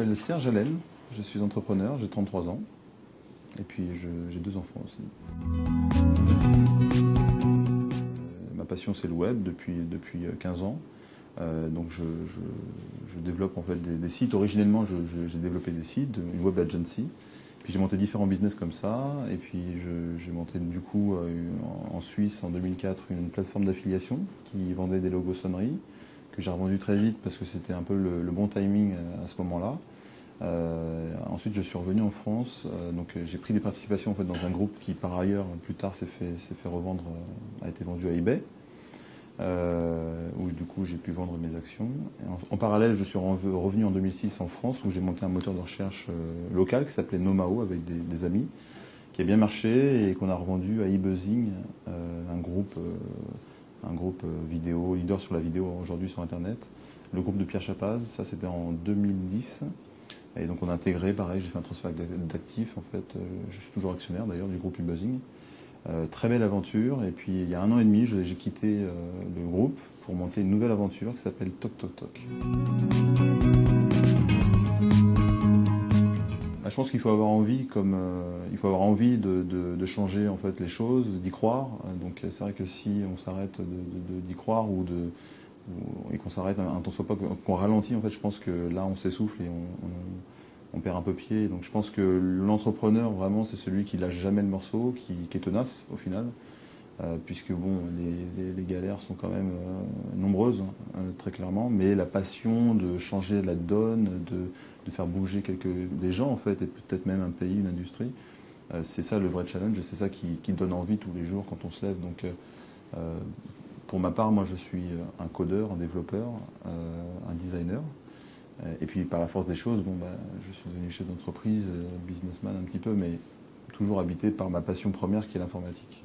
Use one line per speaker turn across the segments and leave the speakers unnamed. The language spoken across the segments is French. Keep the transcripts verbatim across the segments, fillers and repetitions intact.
m'appelle Serge Allen, je suis entrepreneur, j'ai trente-trois ans, et puis j'ai deux enfants aussi. Euh, ma passion c'est le web depuis, depuis quinze ans, euh, donc je, je, je développe en fait des, des sites. Originellement j'ai développé des sites, une web agency, puis j'ai monté différents business comme ça, et puis j'ai monté du coup en, en Suisse en deux mille quatre une plateforme d'affiliation qui vendait des logos sonneries, que j'ai revendu très vite parce que c'était un peu le, le bon timing à ce moment-là. Euh, ensuite, je suis revenu en France, euh, donc j'ai pris des participations en fait, dans un groupe qui, par ailleurs, plus tard, s'est fait, s'est fait revendre, euh, a été vendu à eBay, euh, où du coup j'ai pu vendre mes actions. En, en parallèle, je suis revenu en deux mille six en France, où j'ai monté un moteur de recherche euh, local qui s'appelait Nomao avec des, des amis, qui a bien marché et qu'on a revendu à eBuzzing, euh, un groupe. Euh, un groupe vidéo, leader sur la vidéo aujourd'hui sur Internet, le groupe de Pierre Chapaz, ça c'était en deux mille dix, et donc on a intégré, pareil, j'ai fait un transfert d'actifs, en fait, je suis toujours actionnaire d'ailleurs du groupe eBuzzing. Euh, très belle aventure, et puis il y a un an et demi, j'ai quitté euh, le groupe pour monter une nouvelle aventure qui s'appelle Toc Toc Toc. Je pense qu'il faut avoir envie, comme euh, il faut avoir envie de, de, de changer en fait les choses, d'y croire. Donc c'est vrai que si on s'arrête d'y croire ou de ou, et qu'on s'arrête un, un temps soit pas qu'on ralentit, en fait, je pense que là on s'essouffle et on, on, on perd un peu pied. Donc je pense que l'entrepreneur vraiment c'est celui qui lâche jamais le morceau, qui, qui est tenace au final, euh, puisque bon les, les, les galères sont quand même euh, nombreuses hein, très clairement, mais la passion de changer la donne, de de faire bouger quelques, des gens en fait, et peut-être même un pays, une industrie. Euh, c'est ça le vrai challenge, et c'est ça qui, qui donne envie tous les jours quand on se lève. Donc, euh, pour ma part, moi je suis un codeur, un développeur, euh, un designer. Et puis par la force des choses, bon, bah, je suis devenu chef d'entreprise, businessman un petit peu, mais toujours habité par ma passion première qui est l'informatique.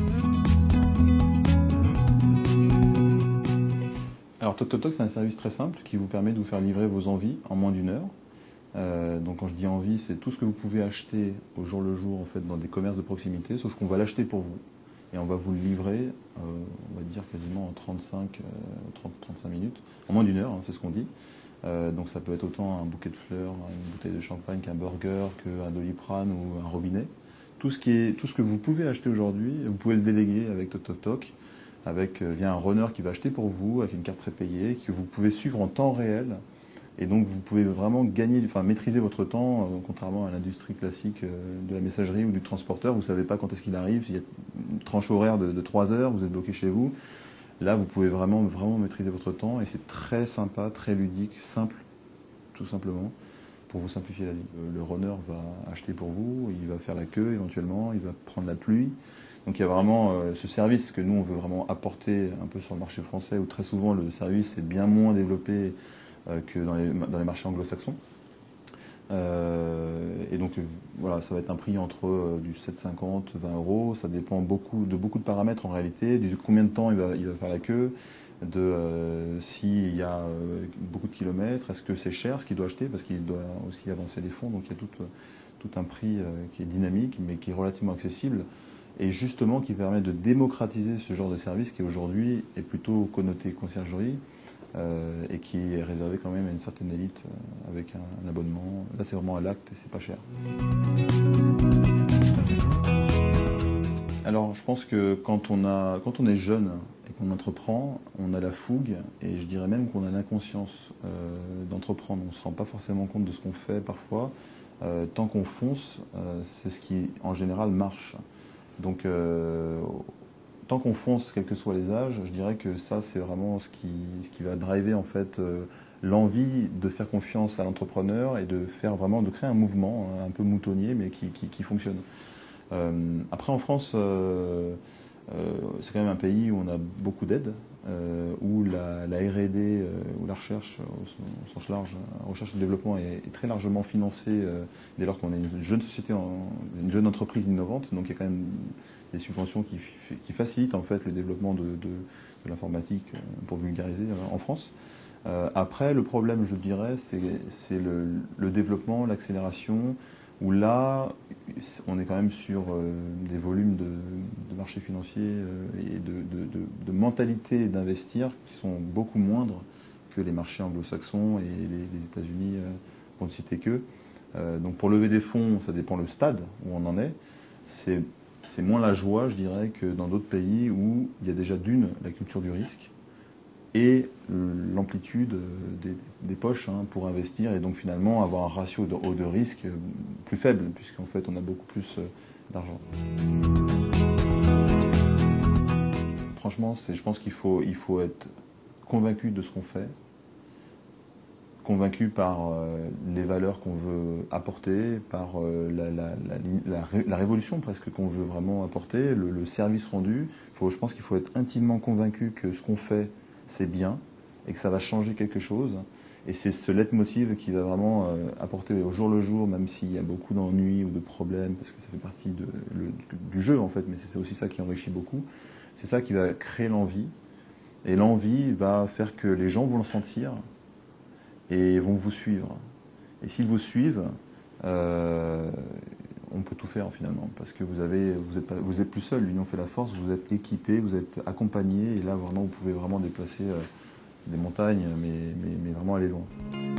Alors Toc Toc Toc, c'est un service très simple qui vous permet de vous faire livrer vos envies en moins d'une heure. Euh, donc quand je dis envie, c'est tout ce que vous pouvez acheter au jour le jour en fait dans des commerces de proximité, sauf qu'on va l'acheter pour vous et on va vous le livrer, euh, on va dire quasiment en trente-cinq, trente à trente-cinq minutes, en moins d'une heure, hein, c'est ce qu'on dit. Euh, donc ça peut être autant un bouquet de fleurs, une bouteille de champagne qu'un burger, qu'un Doliprane ou un robinet. Tout ce qui est, tout ce que vous pouvez acheter aujourd'hui, vous pouvez le déléguer avec Toc Toc Toc, avec euh, via un runner qui va acheter pour vous, avec une carte prépayée, que vous pouvez suivre en temps réel. Et donc vous pouvez vraiment gagner, enfin maîtriser votre temps, euh, contrairement à l'industrie classique euh, de la messagerie ou du transporteur. Vous ne savez pas quand est-ce qu'il arrive, il y a une tranche horaire de, de trois heures, vous êtes bloqué chez vous. Là, vous pouvez vraiment, vraiment maîtriser votre temps et c'est très sympa, très ludique, simple, tout simplement, pour vous simplifier la vie. Le runner va acheter pour vous, il va faire la queue éventuellement, il va prendre la pluie. Donc il y a vraiment euh, ce service que nous, on veut vraiment apporter un peu sur le marché français, où très souvent le service est bien moins développé que dans les, dans les marchés anglo-saxons. Euh, et donc voilà, ça va être un prix entre euh, du sept cinquante, vingt euros, ça dépend beaucoup, de beaucoup de paramètres en réalité, de combien de temps il va, il va faire la queue, de euh, s'il y a euh, beaucoup de kilomètres, est-ce que c'est cher ce qu'il doit acheter, parce qu'il doit aussi avancer des fonds, donc il y a tout, tout un prix euh, qui est dynamique, mais qui est relativement accessible, et justement qui permet de démocratiser ce genre de service qui aujourd'hui est plutôt connoté conciergerie, Euh, et qui est réservé quand même à une certaine élite euh, avec un, un abonnement. Là, c'est vraiment à l'acte et c'est pas cher. Alors, je pense que quand on, a, quand on est jeune et qu'on entreprend, on a la fougue et je dirais même qu'on a l'inconscience euh, d'entreprendre. On ne se rend pas forcément compte de ce qu'on fait parfois. Euh, tant qu'on fonce, euh, c'est ce qui en général marche. Donc, euh, tant qu'on fonce, quels que soient les âges, je dirais que ça, c'est vraiment ce qui, ce qui va driver en fait euh, l'envie de faire confiance à l'entrepreneur et de faire vraiment, de créer un mouvement hein, un peu moutonnier, mais qui, qui, qui fonctionne. Euh, après, en France, euh, euh, c'est quand même un pays où on a beaucoup d'aides, euh, où la, la R et D, euh, où la recherche au, au sens large, la recherche et le développement est, est très largement financée euh, dès lors qu'on est une jeune société, en, une jeune entreprise innovante. Donc il y a quand même des subventions qui, qui facilitent en fait le développement de, de, de l'informatique pour vulgariser en France. Euh, après, le problème, je dirais, c'est le, le développement, l'accélération, où là, on est quand même sur euh, des volumes de, de marché financier euh, et de, de, de, de mentalité d'investir qui sont beaucoup moindres que les marchés anglo-saxons et les, les États-Unis euh, pour ne citer que. Euh, donc pour lever des fonds, ça dépend le stade où on en est. C'est c'est moins la joie, je dirais, que dans d'autres pays où il y a déjà d'une, la culture du risque, et l'amplitude des, des poches hein, pour investir, et donc finalement avoir un ratio de haut de risque plus faible, puisqu'en fait on a beaucoup plus d'argent. Franchement, je pense qu'il faut, il faut être convaincu de ce qu'on fait, convaincu par euh, les valeurs qu'on veut apporter, par euh, la, la, la, la, la révolution presque qu'on veut vraiment apporter, le, le service rendu. Faut, je pense qu'il faut être intimement convaincu que ce qu'on fait, c'est bien et que ça va changer quelque chose. Et c'est ce leitmotiv qui va vraiment euh, apporter au jour le jour, même s'il y a beaucoup d'ennuis ou de problèmes, parce que ça fait partie de, le, du jeu en fait, mais c'est aussi ça qui enrichit beaucoup. C'est ça qui va créer l'envie. Et l'envie va faire que les gens vont le sentir et vont vous suivre. Et s'ils vous suivent, euh, on peut tout faire finalement, parce que vous avez, vous êtes, vous êtes plus seul. L'Union fait la force. Vous êtes équipé, vous êtes accompagné, et là vraiment, vous pouvez vraiment déplacer euh, des montagnes, mais, mais, mais vraiment aller loin.